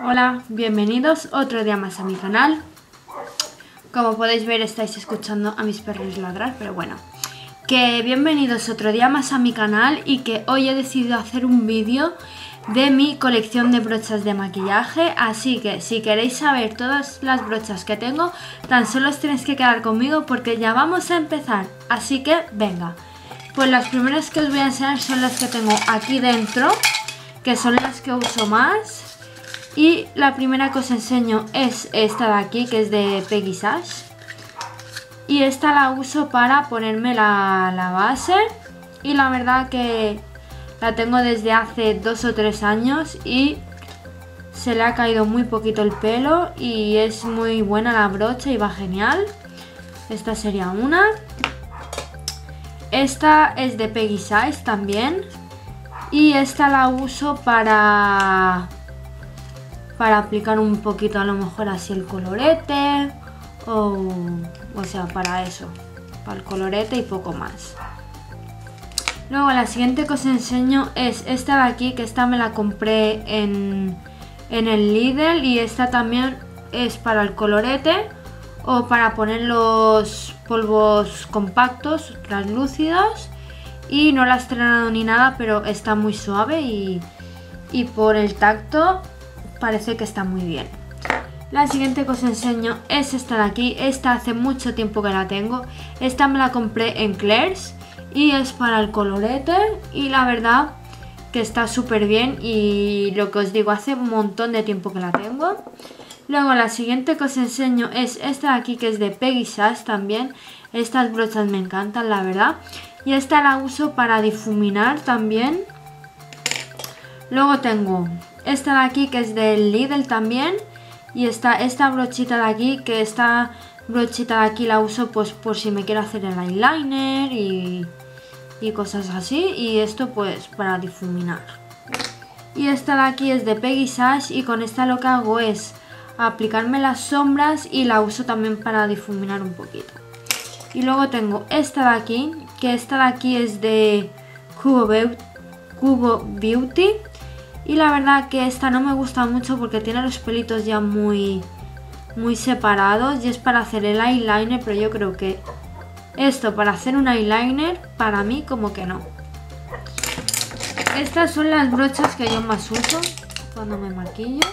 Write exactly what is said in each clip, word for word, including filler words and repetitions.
Hola, bienvenidos otro día más a mi canal. Como podéis ver, estáis escuchando a mis perros ladrar, pero bueno, que bienvenidos otro día más a mi canal y que hoy he decidido hacer un vídeo de mi colección de brochas de maquillaje. Así que si queréis saber todas las brochas que tengo, tan solo os tenéis que quedar conmigo porque ya vamos a empezar. Así que venga, pues las primeras que os voy a enseñar son las que tengo aquí dentro, que son las que uso más. Y la primera que os enseño es esta de aquí, que es de Peggy Sash. Y esta la uso para ponerme la, la base. Y la verdad que la tengo desde hace dos o tres años y se le ha caído muy poquito el pelo. Y es muy buena la brocha y va genial. Esta sería una. Esta es de Peggy Sash también. Y esta la uso para... para aplicar un poquito a lo mejor así el colorete o, o sea, para eso, para el colorete y poco más. Luego la siguiente que os enseño es esta de aquí, que esta me la compré en, en el Lidl y esta también es para el colorete o para poner los polvos compactos, translúcidos, y no la he estrenado ni nada, pero está muy suave y, y por el tacto parece que está muy bien. La siguiente que os enseño es esta de aquí. Esta hace mucho tiempo que la tengo. Esta me la compré en Claire's y es para el colorete y la verdad que está súper bien y lo que os digo, hace un montón de tiempo que la tengo. Luego la siguiente que os enseño es esta de aquí, que es de Peggy Sash también. Estas brochas me encantan, la verdad. Y esta la uso para difuminar también. Luego tengo esta de aquí, que es del Lidl también. Y está esta brochita de aquí, que esta brochita de aquí la uso pues por si me quiero hacer el eyeliner y, y cosas así. Y esto pues para difuminar. Y esta de aquí es de Peggy Sash y con esta lo que hago es aplicarme las sombras y la uso también para difuminar un poquito. Y luego tengo esta de aquí, que esta de aquí es de Cubo Beauty, Cubo Beauty. Y la verdad que esta no me gusta mucho porque tiene los pelitos ya muy, muy separados y es para hacer el eyeliner, pero yo creo que esto para hacer un eyeliner, para mí como que no. Estas son las brochas que yo más uso cuando me maquillo.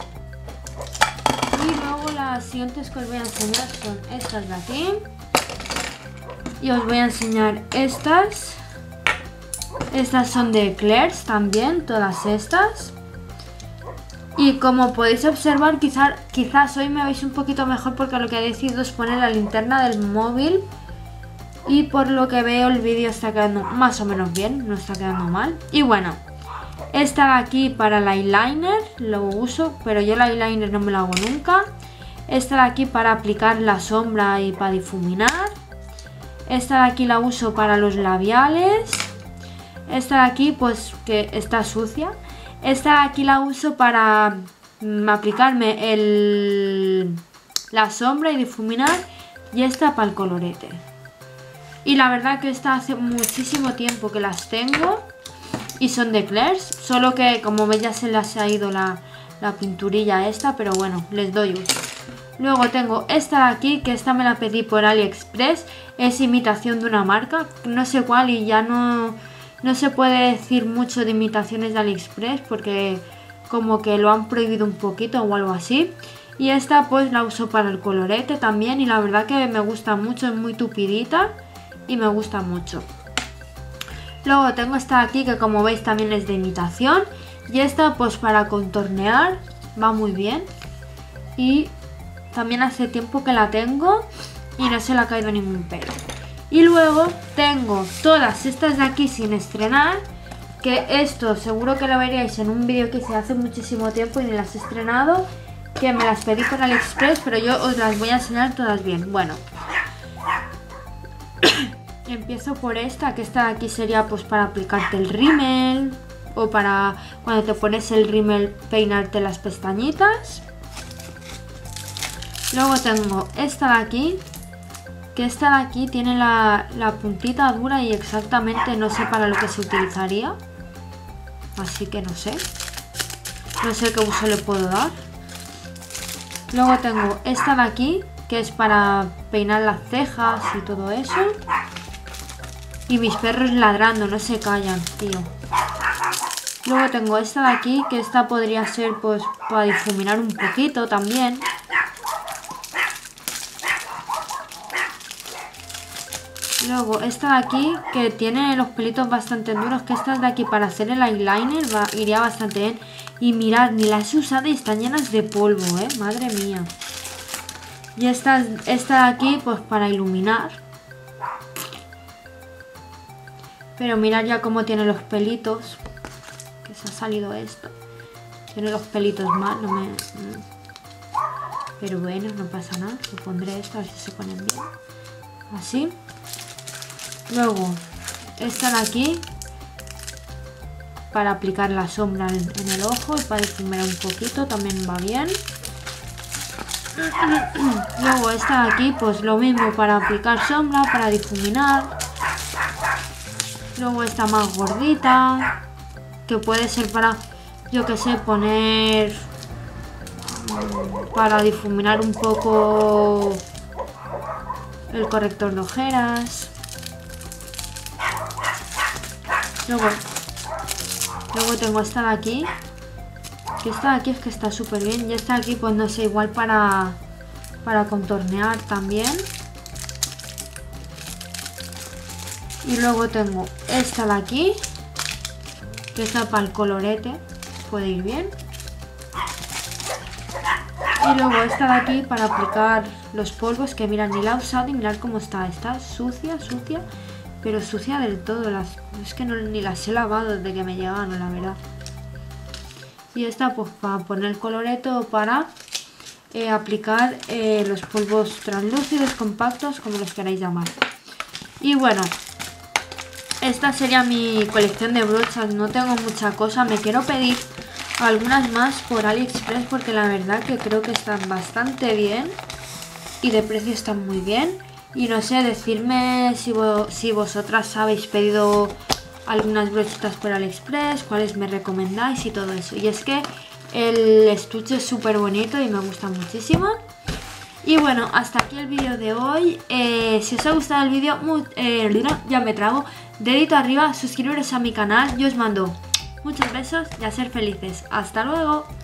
Y luego las siguientes que os voy a enseñar son estas de aquí. Y os voy a enseñar estas. Estas son de Claire's también, todas estas. Y como podéis observar, quizás, quizás hoy me veis un poquito mejor porque lo que he decidido es poner la linterna del móvil. Y por lo que veo el vídeo está quedando más o menos bien, no está quedando mal. Y bueno, esta de aquí para el eyeliner lo uso, pero yo el eyeliner no me lo hago nunca. Esta de aquí para aplicar la sombra y para difuminar. Esta de aquí la uso para los labiales. Esta de aquí pues que está sucia. Esta de aquí la uso para mm, aplicarme el, la sombra y difuminar. Y esta para el colorete. Y la verdad que esta hace muchísimo tiempo que las tengo. Y son de Claire's. Solo que como veis ya se les ha ido la, la pinturilla esta. Pero bueno, les doy uso. Luego tengo esta de aquí, que esta me la pedí por AliExpress. Es imitación de una marca, no sé cuál, y ya no... No se puede decir mucho de imitaciones de AliExpress porque como que lo han prohibido un poquito o algo así. Y esta pues la uso para el colorete también y la verdad que me gusta mucho, es muy tupidita y me gusta mucho. Luego tengo esta de aquí, que como veis también es de imitación. Y esta pues para contornear va muy bien. Y también hace tiempo que la tengo y no se le ha caído ningún pelo. Y luego tengo todas estas de aquí sin estrenar, que esto seguro que lo veríais en un vídeo que hice hace muchísimo tiempo y ni las he estrenado, que me las pedí por AliExpress, pero yo os las voy a enseñar todas bien. Bueno, empiezo por esta, que esta de aquí sería pues para aplicarte el rímel o para cuando te pones el rímel peinarte las pestañitas. Luego tengo esta de aquí, que esta de aquí tiene la, la puntita dura y exactamente no sé para lo que se utilizaría. Así que no sé. No sé qué uso le puedo dar. Luego tengo esta de aquí, que es para peinar las cejas y todo eso. Y mis perros ladrando, no se callan, tío. Luego tengo esta de aquí, que esta podría ser pues para difuminar un poquito también. Luego esta de aquí, que tiene los pelitos bastante duros, que esta de aquí para hacer el eyeliner va, iría bastante bien. Y mirad, ni las he usado y están llenas de polvo, eh, madre mía. Y esta, esta de aquí, pues para iluminar. Pero mirad ya cómo tiene los pelitos. Que se ha salido esto. Tiene los pelitos mal, no me... Pero bueno, no pasa nada. Le pondré esto, a ver si se ponen bien. Así. Luego, esta de aquí, para aplicar la sombra en, en el ojo y para difuminar un poquito, también va bien. Luego esta de aquí, pues lo mismo, para aplicar sombra, para difuminar. Luego esta más gordita, que puede ser para, yo que sé, poner... para difuminar un poco el corrector de ojeras. Luego, luego tengo esta de aquí, que esta de aquí es que está súper bien. Y esta de aquí, pues no sé, igual para, para contornear también. Y luego tengo esta de aquí, que está para el colorete, puede ir bien. Y luego esta de aquí para aplicar los polvos, que mirad, ni la he usado y mirad cómo está. Está sucia, sucia. Pero sucia del todo, las, es que no, ni las he lavado desde que me llegaron, la verdad. Y esta pues para poner el colorete o para eh, aplicar eh, los polvos translúcidos, compactos, como los queráis llamar. Y bueno, esta sería mi colección de brochas, no tengo mucha cosa. Me quiero pedir algunas más por AliExpress porque la verdad que creo que están bastante bien y de precio están muy bien. Y no sé, decirme si, vo si vosotras habéis pedido algunas brochitas por AliExpress, cuáles me recomendáis y todo eso. Y es que el estuche es súper bonito y me gusta muchísimo. Y bueno, hasta aquí el vídeo de hoy. Eh, si os ha gustado el vídeo, eh, ya me trago, dedito arriba, suscribiros a mi canal. Yo os mando muchos besos y a ser felices. Hasta luego.